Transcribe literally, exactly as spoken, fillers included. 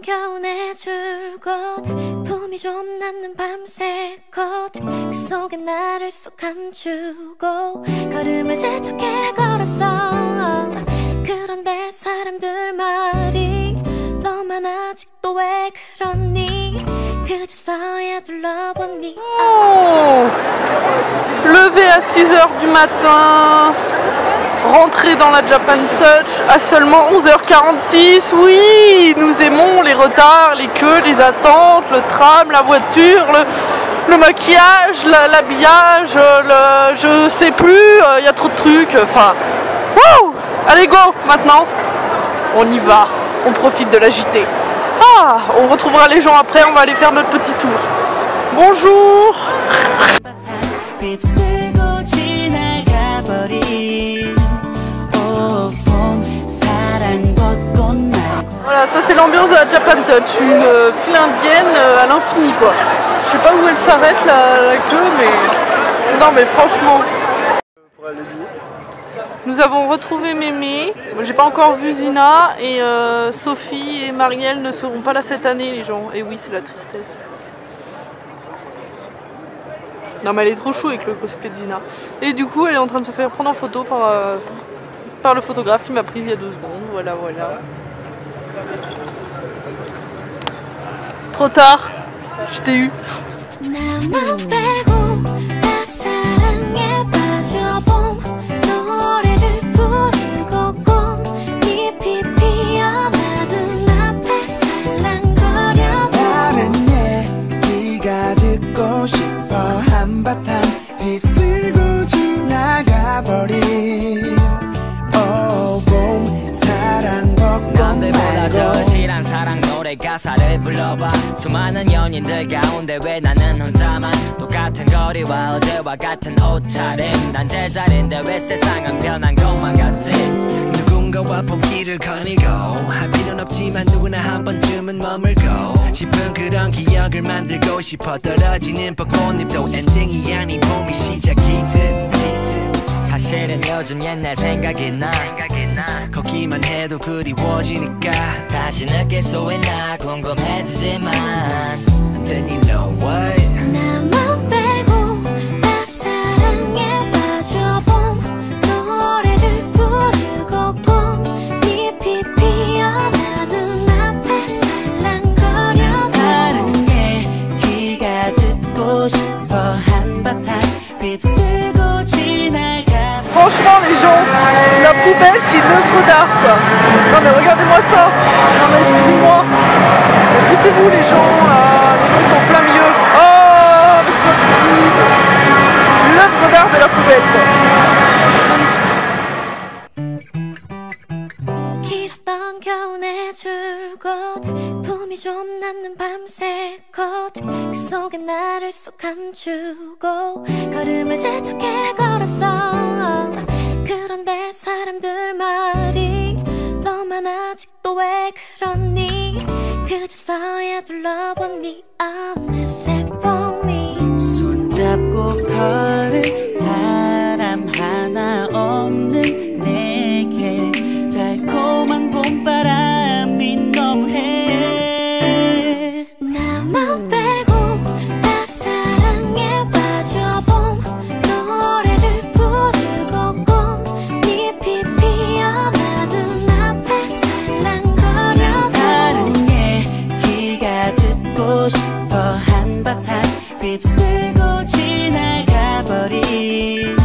겨우내 줄곳 품이 좀 남는 밤새 컷그 속에 나를 쏙 감추고 걸음을 재촉해 걸었어. 그런데 사람들 말이 너만 아직도 왜 그러니 그저서야 둘러보니 oh, lever à six heures du matin, rentrer dans la Japan Touch à seulement onze heures quarante-six. Oui, nous aimons les retards, les queues, les attentes, le tram, la voiture, le, le maquillage, l'habillage, le, je sais plus, il y a trop de trucs, enfin... Wouh! Allez go, maintenant on y va, on profite de la J T. Ah, on retrouvera les gens après, on va aller faire notre petit tour. Bonjour. Voilà, ça c'est l'ambiance de la Japan Touch, une euh, file indienne euh, à l'infini quoi. Je sais pas où elle s'arrête la, la queue, mais... Non mais franchement... Nous avons retrouvé Mémé, j'ai pas encore vu Zina, et euh, Sophie et Marielle ne seront pas là cette année les gens. Et oui, c'est la tristesse. Non mais elle est trop chou avec le cosplay de Zina. Et du coup elle est en train de se faire prendre en photo par, euh, par le photographe qui m'a prise il y a deux secondes. Voilà, voilà. Trop tard, je t'ai eu. 가사를 불러봐. 수많은 연인들 가운데 왜 나는 혼자만 똑같은 거리와 어제와 같은 옷차림. 난 제자리인데 왜 세상은 변한 것만 같지. 누군가와 봄길을 거니고 할 필요는 없지만 누구나 한 번쯤은 머물고 싶은 그런 기억을 만들고 싶어. 떨어지는 벚꽃잎도 엔딩이 아닌 봄이 시작이듯. 사실은 요즘 옛날 생각이 나. 걷기만 해도 그리워지니까 다시 느낄 수 있나 궁금해지지만 Then you know what 나만 빼고 다 사랑에 빠져봄. 노래를 부르고 꽃잎이 피어 나 눈앞에 살랑거려. 다른 얘기가 듣고 싶어. 한바탕 휩쓸고 지나가. Franchement les gens, la poubelle c'est une œuvre d'art quoi. Non mais regardez-moi ça. Non mais excusez-moi. Poussez-vous les gens là, les gens sont en plein milieu. Oh mais c'est pas possible. L'œuvre d'art de la poubelle quoi. 길었던 겨우내 줄곳 품이 좀 남는 밤새 컷그 속에 나를 쏙 감추고 걸음을 재촉해 걸었어. 그런데 사람들 말이 너만 아직도 왜 그러니 그저서야 둘러보니 어느새 봄이 손잡고 걸을 사람 하나 없는 내게 달콤한 봄바람이 너무해. 나만 빼고 다 사랑에 빠져봄. 노래를 부르고 꽃잎이 피어 나 눈앞에 살랑거려. 다른 얘기가 듣고 싶어. 한바탕 휩쓸고 지나가 버린